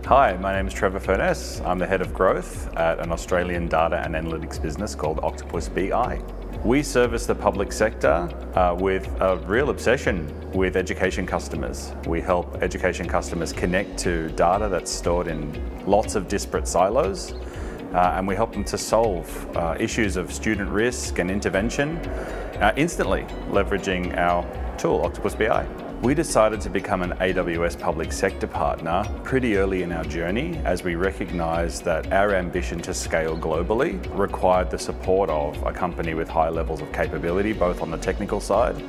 Hi, my name is Trevor Furness. I'm the Head of Growth at an Australian data and analytics business called OctopusBI. We service the public sector with a real obsession with education customers. We help education customers connect to data that's stored in lots of disparate silos, and we help them to solve issues of student risk and intervention instantly, leveraging our tool, OctopusBI. We decided to become an AWS Public Sector partner pretty early in our journey, as we recognised that our ambition to scale globally required the support of a company with high levels of capability, both on the technical side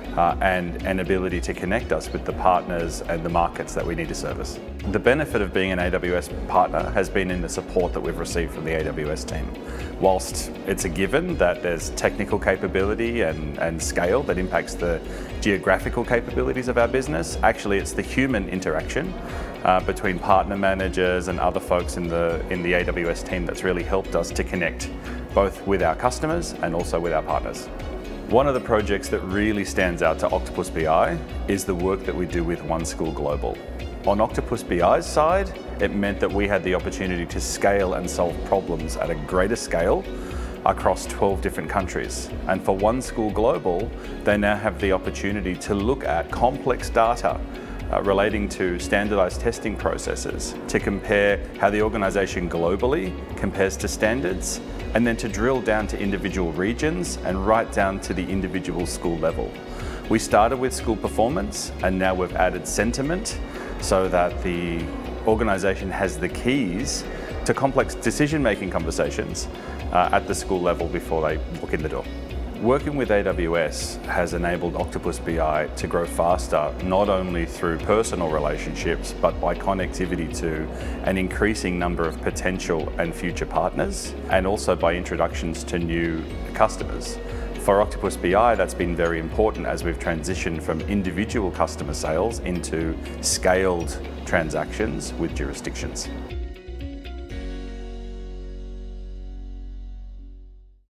and an ability to connect us with the partners and the markets that we need to service. The benefit of being an AWS partner has been in the support that we've received from the AWS team. Whilst it's a given that there's technical capability and scale that impacts the geographical capabilities of our business, actually it's the human interaction between partner managers and other folks in the AWS team that's really helped us to connect both with our customers and also with our partners. One of the projects that really stands out to OctopusBI is the work that we do with OneSchool Global. On OctopusBI's side, it meant that we had the opportunity to scale and solve problems at a greater scale across 12 different countries. And for OneSchool Global, they now have the opportunity to look at complex data relating to standardised testing processes, to compare how the organisation globally compares to standards, and then to drill down to individual regions and right down to the individual school level. We started with school performance, and now we've added sentiment so that the organisation has the keys to complex decision-making conversations at the school level before they walk in the door. Working with AWS has enabled OctopusBI to grow faster, not only through personal relationships, but by connectivity to an increasing number of potential and future partners, and also by introductions to new customers. For OctopusBI, that's been very important as we've transitioned from individual customer sales into scaled transactions with jurisdictions.